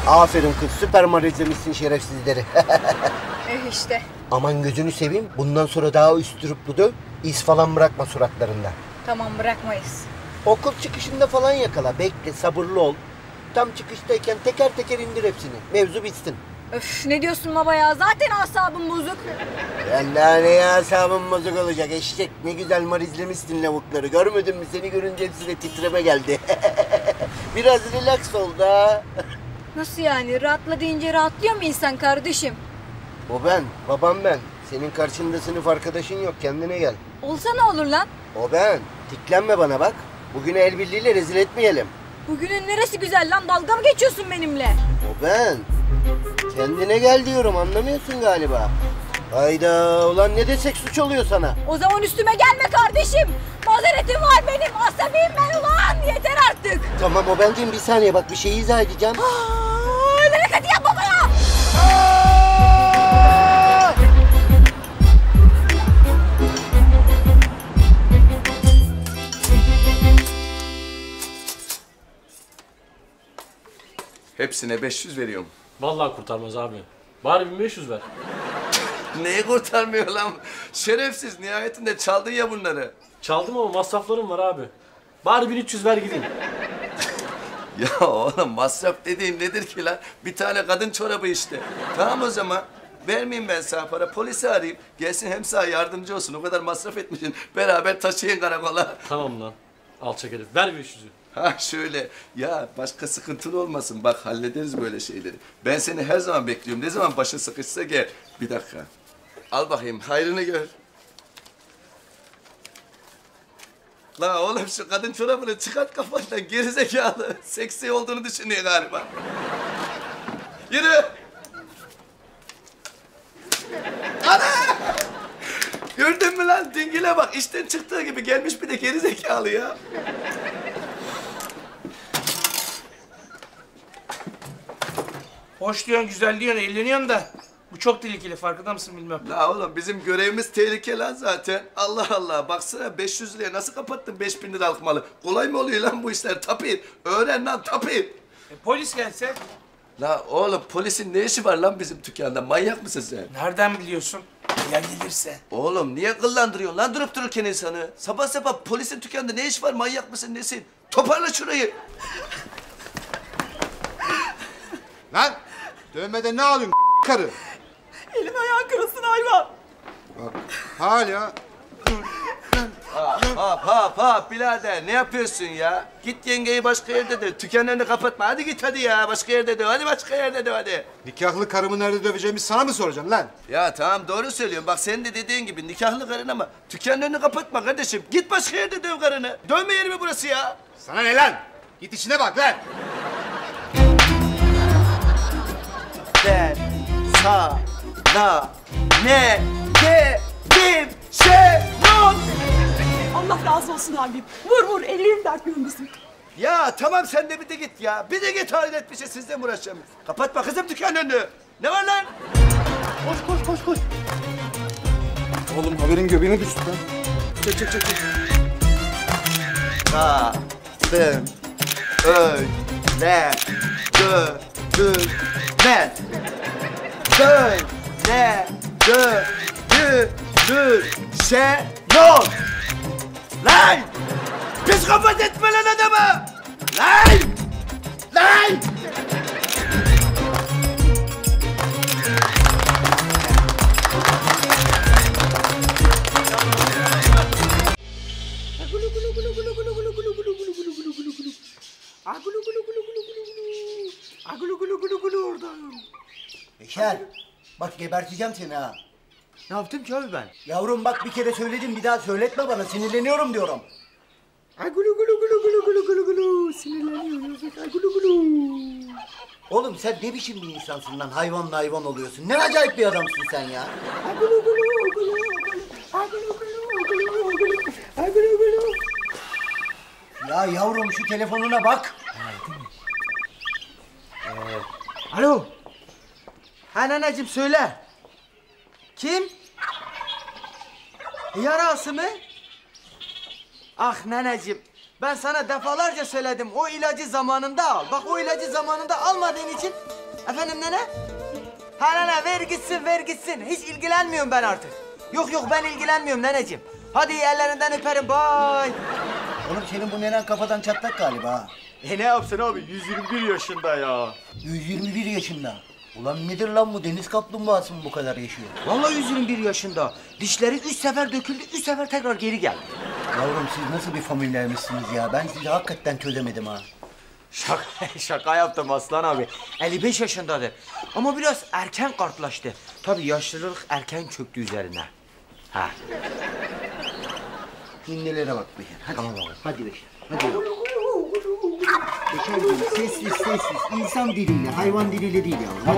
Aferin kız, süper marizlemişsin şerefsizleri. İşte. Aman gözünü seveyim, bundan sonra daha üstürüplü döv, iz falan bırakma suratlarında. Tamam, bırakmayız. Okul çıkışında falan yakala, bekle, sabırlı ol. Tam çıkıştayken teker teker indir hepsini, mevzu bitsin. Öf, ne diyorsun baba ya? Zaten asabım bozuk. Allah ne ya, asabım bozuk olacak eşek. Ne güzel marizlemişsin lavukları, görmedin mi? Seni görünce hepsine titreme geldi. Biraz relax ol da. Nasıl yani? Rahatla deyince rahatlıyor mu insan kardeşim? O ben, babam ben. Senin karşında sınıf arkadaşın yok, kendine gel. Olsa ne olur lan? O ben. Tiklenme bana bak. Bugünü el birliğiyle rezil etmeyelim. Bugünün neresi güzel lan? Dalga mı geçiyorsun benimle? O ben. Kendine gel diyorum, anlamıyorsun galiba. Hayda, ulan ne desek suç oluyor sana. O zaman üstüme gelme kardeşim. Mazeretim var benim. Asabiyim ben ulan. Yeter artık. Tamam o ben değilim, bir saniye bak, bir şey izah edeceğim. Öyle hareketi yapma bana. Hepsine 500 veriyorum. Vallahi kurtarmaz abi. Bari 1500 ver. Neyi kurtarmıyor lan? Şerefsiz, nihayetinde çaldın ya bunları. Çaldım ama masraflarım var abi. Bari 1300 ver gideyim. Ya oğlum, masraf dediğin nedir ki lan? Bir tane kadın çorabı işte. Tamam o zaman. Vermeyeyim ben sana para, polisi arayayım. Gelsin hem sana yardımcı olsun. O kadar masraf etmişsin. Beraber taşıyın karakola. Tamam lan. Alçak herif. Ver 500'ü. Ha şöyle. Ya başka sıkıntılı olmasın. Bak hallederiz böyle şeyleri. Ben seni her zaman bekliyorum. Ne zaman başın sıkışsa gel. Bir dakika. Al bakayım, hayrını gör. La oğlum, şu kadın çorabını çıkart kafandan, gerizekalı. Seksi olduğunu düşünüyor galiba. Yürü. Ana! Gördün mü lan? Dingile bak. İşten çıktığı gibi gelmiş, bir de gerizekalı ya. Hoş diyorsun, güzel diyorsun, eğleniyorsun da bu çok tehlikeli, farkında mısın bilmem. La oğlum, bizim görevimiz tehlike lan zaten. Allah Allah, baksana 500 liraya nasıl kapattın 5000 liralık malı? Kolay mı oluyor lan bu işler? Tapir. Öğren lan, tapir. Polis gelse? La oğlum, polisin ne işi var lan bizim dükkanda? Manyak mısın sen? Nereden biliyorsun? Ya gelirse? Oğlum niye kıllandırıyorsun lan durup dururken insanı? Sabah sabah polisin dükkanda ne iş var? Manyak mısın nesin? Toparla şurayı. Lan dövmeden ne alıyorsun karı? Elin ayağın kırılsın hayvan. Bak hala. Hop birader, ne yapıyorsun ya? Git yengeyi başka yerde döv. Dükkanlarını kapatma. Hadi git hadi ya, başka yerde döv. Hadi başka yerde döv hadi. Nikahlı karımı nerede döveceğimi sana mı soracağım lan? Ya tamam, doğru söylüyorsun. Bak senin de dediğin gibi nikahlı karın ama dükkanlarını kapatma kardeşim. Git başka yerde döv karını. Dövme yeri mi burası ya? Sana ne lan? Git işine bak lan. Ben sana ne dedim Şenol? Allah razı olsun abim. Vur vur, ellerim dert görmesin. Ya tamam, sen de bir de git ya. Bir de git, hayret bir şey, sizle mi uğraşacağım? Kapatma kızım dükkanın önünü. Ne var lan? Koş. Oğlum haberin göbeğine düştü lan. Çek. Kadın öyle dövülmez. Böyle dövülür Şenol. Lan! Psikopat etme lan adamı! Lan! Beşer, bak geberteceğim seni ha. Ne yaptım ki abi ben? Yavrum bak, bir kere söyledim, bir daha söyletme bana, sinirleniyorum diyorum. Sinirleniyorum. Oğlum sen ne biçim bir insansın lan, hayvanla hayvan oluyorsun. Ne acayip bir adamsın sen ya. Ya yavrum şu telefonuna bak. Alo. Ha nanacığım söyle. Kim? Yarası mı? Ah nanacığım. Ben sana defalarca söyledim. O ilacı zamanında al. Bak o ilacı zamanında almadığın için... Efendim nene? Ha nene ver gitsin ver gitsin. Hiç ilgilenmiyorum ben artık. Yok ben ilgilenmiyorum neneciğim. Hadi ellerinden öperim bay. Oğlum senin bu nenen kafadan çatlak galiba ha. Ne yapsın abi 121 yaşında ya. 121 yaşında. Ulan nedir lan bu, deniz kaplumbağası mı bu kadar yaşıyor? Vallahi 121 yaşında. Dişleri 3 sefer döküldü, 3 sefer tekrar geri geldi. Yavrum siz nasıl bir familyaymışsınız ya? Ben sizi hakikaten çözemedim ha. Şaka yaptım Aslan abi. 55 yaşındadır. Ama biraz erken kartlaştı. Tabii yaşlılık erken çöktü üzerine. Ha. Hinnelere bak Beşer. Hadi. Tamam abi. Hadi Beşer. Hadi. Beşer değil, sessiz. İnsan diliyle, hayvan diliyle değil yavrum. Tamam.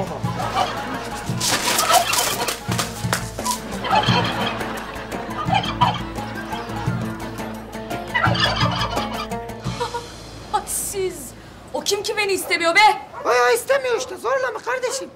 Hadsiz. O kim ki beni istemiyor be? Bayağı istemiyor işte. Zorla mı kardeşim?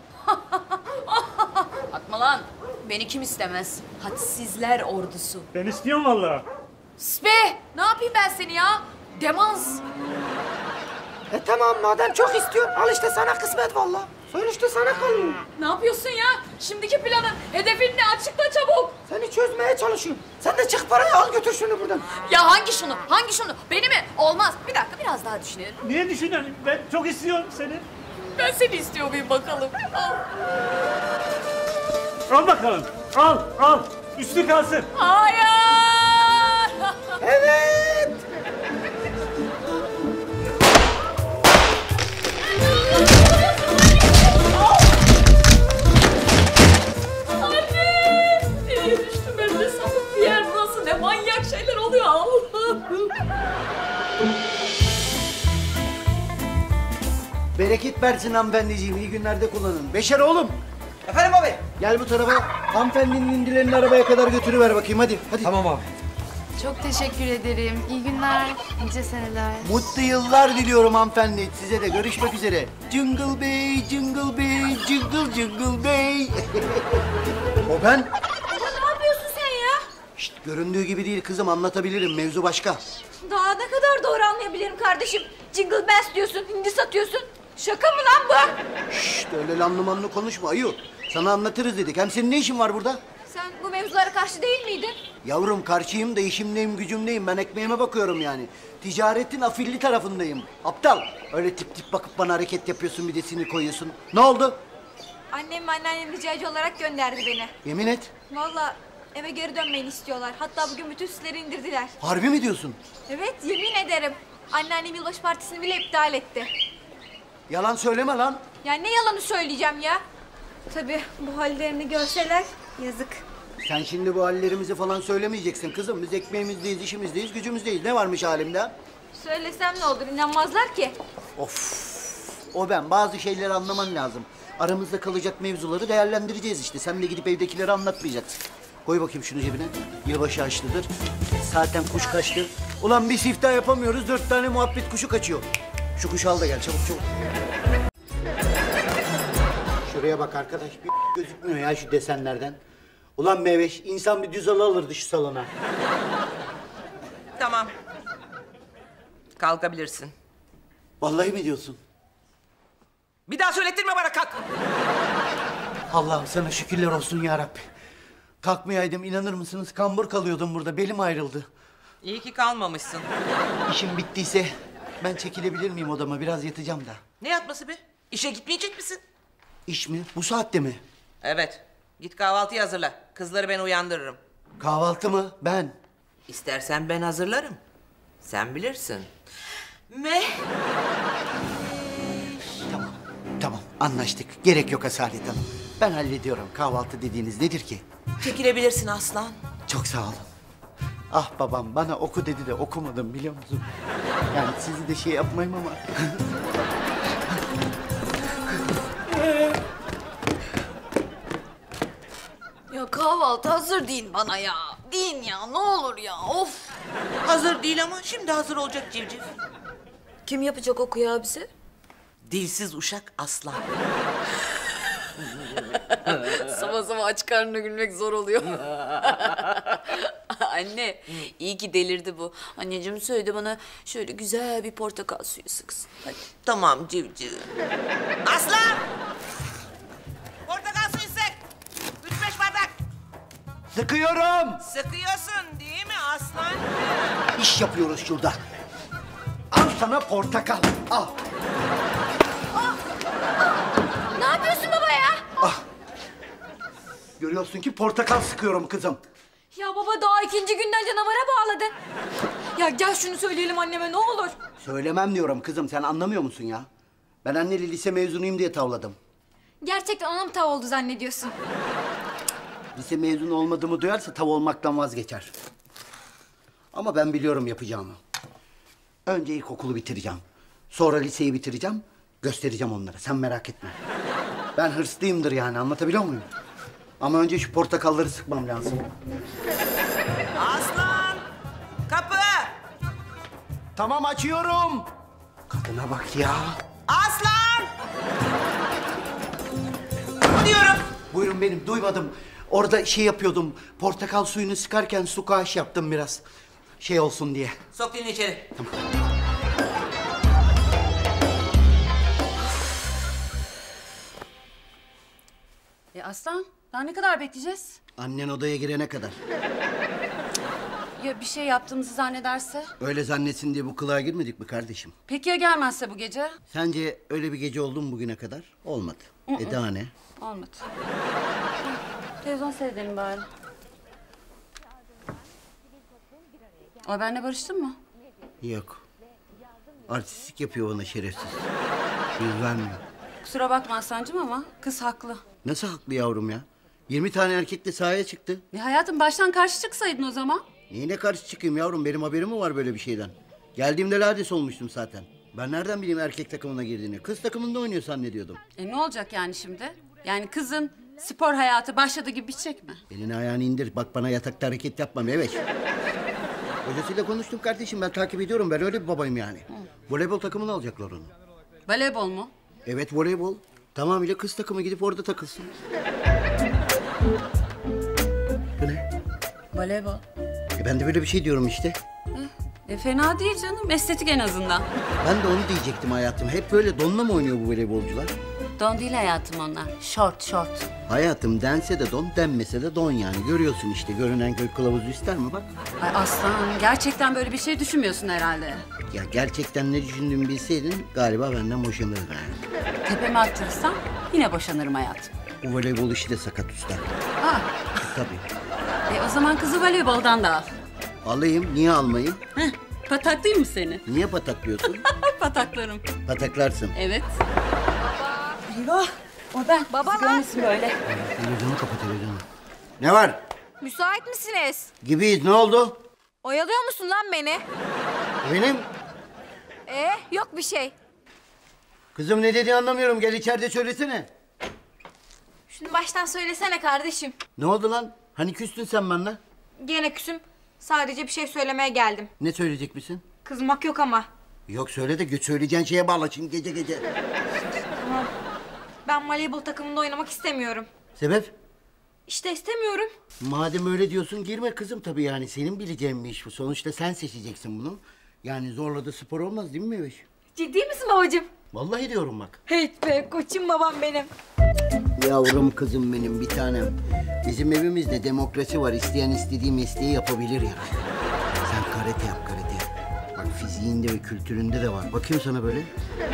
Atma lan. Beni kim istemez? Hadsizler ordusu. Ben istiyorum vallahi. Sus be! Ne yapayım ben seni ya? Demans. Tamam madem çok istiyorsun. Al işte sana kısmet vallahi. Sonuçta sana kalıyor. Ne yapıyorsun ya? Şimdiki planın, hedefin ne? Açıkla çabuk. Seni çözmeye çalışıyorum. Sen de çık parayı al götür şunu buradan. Ya hangi şunu? Hangi şunu? Beni mi? Olmaz. Bir dakika biraz daha düşünelim. Niye düşünüyorsun? Ben çok istiyorum seni. Ben seni istiyor muyum bakalım? Al. Al bakalım. Al. Üstü kalsın. Hayır! Evet. Anne! Nereye düştüm ben de sapık bir yer burası. Ne manyak şeyler oluyor Allah'ım. Bereket versin hanımefendiciğim. İyi günlerde kullanın. Beşer oğlum. Efendim abi. Gel bu tarafa. Hanımefendinin indilerini arabaya kadar götürüver bakayım. Hadi. Tamam abi. Çok teşekkür ederim. İyi günler, nice seneler. Mutlu yıllar diliyorum hanımefendi. Size de görüşmek üzere. Jingle bey, jingle bey, jingle bey. O ben. Ne yapıyorsun sen ya? Şşt, göründüğü gibi değil kızım, anlatabilirim. Mevzu başka. Daha ne kadar doğru anlayabilirim kardeşim? Jingle bells diyorsun, hindi satıyorsun. Şaka mı lan bu? Şşt, öyle lanlı manlı konuşma ayı. Sana anlatırız dedik. Hem senin ne işin var burada? Sen bu mevzulara karşı değil miydin? Yavrum karşıyım da işimdeyim, gücümdeyim. Ben ekmeğime bakıyorum yani. Ticaretin afilli tarafındayım. Aptal. Öyle tip tip bakıp bana hareket yapıyorsun, bir de sinir koyuyorsun. Ne oldu? Annem ve anneannem ricacı olarak gönderdi beni. Yemin et. Vallahi eve geri dönmeni istiyorlar. Hatta bugün bütün süsleri indirdiler. Harbi mi diyorsun? Evet, yemin ederim. Anneannem yılbaşı partisini bile iptal etti. Yalan söyleme lan. Ya ne yalanı söyleyeceğim ya? Tabii bu hallerini görseler yazık. Sen şimdi bu hallerimizi falan söylemeyeceksin kızım. Biz ekmeğimizdeyiz, işimizdeyiz, gücümüzdeyiz. Ne varmış halimde? Söylesem ne olur, inanmazlar ki. Of. O ben. Bazı şeyleri anlaman lazım. Aramızda kalacak mevzuları değerlendireceğiz işte. Sen de gidip evdekileri anlatmayacaksın. Koy bakayım şunu cebine. Yılbaşı açlıdır. Zaten kuş kaçtı. Ulan bir siftah yapamıyoruz. 4 tane muhabbet kuşu kaçıyor. Şu kuşu al da gel çabuk. Şuraya bak arkadaş. Bir gözükmüyor ya şu desenlerden. Ulan Meveş, insan bir düz halı alırdı şu salona. Tamam. Kalkabilirsin. Vallahi mi diyorsun? Bir daha söylettirme bana, kalk. Allah'ım sana şükürler olsun ya Rabbi. Kalkmayaydım, inanır mısınız? Kambur kalıyordum burada, belim ayrıldı. İyi ki kalmamışsın. İşim bittiyse ben çekilebilir miyim odama? Biraz yatacağım da. Ne yatması be? İşe gitmeyecek misin? İş mi? Bu saatte mi? Evet. Git kahvaltıyı hazırla. Kızları ben uyandırırım. Kahvaltı mı? Ben. İstersen ben hazırlarım. Sen bilirsin. Tamam anlaştık. Gerek yok Asalet Hanım. Ben hallediyorum. Kahvaltı dediğiniz nedir ki? Çekilebilirsin aslan. Çok sağ olun. Ah babam bana oku dedi de okumadım biliyor musun? Yani sizi de şey yapmayayım ama. Ya kahvaltı hazır deyin bana ya. Deyin ya, ne olur ya, of. Hazır değil ama şimdi hazır olacak civciv. Kim yapacak o kıyağı bize? Dilsiz uşak aslan. Sabah sabah aç karnına gülmek zor oluyor. Anne, iyi ki delirdi bu. Anneciğim söyledi bana şöyle güzel bir portakal suyu sıksın. Hadi. Tamam civciv. Aslan! Portakal suyu sık. 3-5 bardak. Sıkıyorum. Sıkıyorsun değil mi aslan? İş yapıyoruz şurada. Al sana portakal. Al. Ne yapıyorsun baba ya? Görüyorsun ki portakal sıkıyorum kızım. Ya baba daha ikinci günden canavara bağladın. Ya gel şunu söyleyelim anneme ne olur. Söylemem diyorum kızım, sen anlamıyor musun ya? Ben anneli lise mezunuyum diye tavladım. Gerçekten anam tav oldu zannediyorsun. Lise mezunu olmadığımı duyarsa tav olmaktan vazgeçer. Ama ben biliyorum yapacağımı. Önce ilkokulu bitireceğim. Sonra liseyi bitireceğim. Göstereceğim onlara, sen merak etme. Ben hırslıyımdır yani, anlatabiliyor muyum? Ama önce şu portakalları sıkmam lazım. Aslan! Kapı! Tamam, açıyorum. Kadına bak ya. Aslan! Diyorum. Buyurun benim, duymadım. Orada şey yapıyordum, portakal suyunu sıkarken su kaş yaptım biraz. Şey olsun diye. Sok dilini içeri. Tamam. Aslan, daha ne kadar bekleyeceğiz? Annen odaya girene kadar. Ya bir şey yaptığımızı zannederse? Öyle zannetsin diye bu kılığa girmedik mi kardeşim? Peki ya gelmezse bu gece? Sence öyle bir gece oldu mu bugüne kadar? Olmadı. Daha ne? Olmadı. Televizyon seyredelim bari. O benimle barıştın mı? Yok. Artistlik yapıyor bana şerefsiz. Yüz vermiyor. Kusura bakma Aslancığım ama kız haklı. Nasıl haklı yavrum ya? 20 tane erkekle sahaya çıktı. Hayatım baştan karşı çıksaydın o zaman. Neyine karşı çıkayım yavrum? Benim haberim mi var böyle bir şeyden? Geldiğimde lades olmuştum zaten. Ben nereden bileyim erkek takımına girdiğini? Kız takımında oynuyor zannediyordum. Ne olacak yani şimdi? Yani kızın spor hayatı başladı gibi bitecek mi? Elini ayağını indir. Bak bana yatakta hareket yapma Meveş. Hocasıyla konuştum kardeşim. Ben takip ediyorum. Ben öyle bir babayım yani. Voleybol takımına alacaklar onu. Voleybol mu? Evet, voleybol. Tamamıyla kız takımı, gidip orada takılsın. Bu ne? Voleybol. Ben de böyle bir şey diyorum işte. Fena değil canım. Estetik en azından. Ben de onu diyecektim hayatım. Hep böyle donla mı oynuyor bu voleybolcular? Don değil hayatım onlar. Short. Hayatım, dense de don, denmese de don yani. Görüyorsun işte, görünen köy kılavuzu ister mi bak. Ay Aslan, gerçekten böyle bir şey düşünmüyorsun herhalde. Ya gerçekten ne düşündüğümü bilseydin galiba benden boşanırdın yani. Tepemi attırırsam yine boşanırım hayatım. Bu voleybol işi de sakat usta. Tabii. O zaman kızı voleyboldan da al. Alayım, niye almayayım? Pataklayayım mı seni? Niye pataklıyorsun? Pataklarım. Pataklarsın. Evet. Eyvah, o ben. Baba Bizi görmesin böyle. Televizyonu kapat, televizyonu. Ne var? Müsait misiniz? Gibiyiz, ne oldu? Oyalıyor musun lan beni? Benim? Yok bir şey. Kızım ne dediğini anlamıyorum, gel içeride söylesene. Şunu baştan söylesene kardeşim. Ne oldu lan? Hani küstün sen benimle? Gene küsüm. Sadece bir şey söylemeye geldim. Ne söyleyecek misin? Kızmak yok ama. Yok söyle de söyleyeceğin şeye bağla şimdi gece gece. Tamam. Ben voleybol takımında oynamak istemiyorum. Sebep? İşte istemiyorum. Madem öyle diyorsun girme kızım tabii yani. Senin bileceğin bir iş bu. Sonuçta sen seçeceksin bunu. Yani zorla da spor olmaz değil mi Meveş? Ciddi misin babacığım? Vallahi diyorum bak. Hey be koçum babam benim. Yavrum kızım benim bir tanem. Bizim evimizde demokrasi var. İsteyen istediği mesleği yapabilir yani. Sen karate yap karate. Bak fiziğinde ve kültüründe de var. Bakayım sana böyle.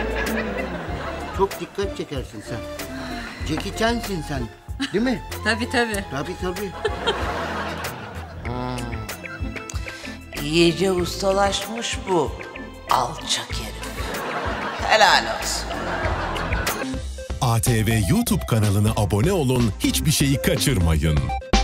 Çok dikkat çekersin sen. Jackie Chan'sin sen. Değil mi? Tabii. Tabii. İyice ustalaşmış bu alçak herif. Helal olsun. ATV YouTube kanalına abone olun, hiçbir şeyi kaçırmayın.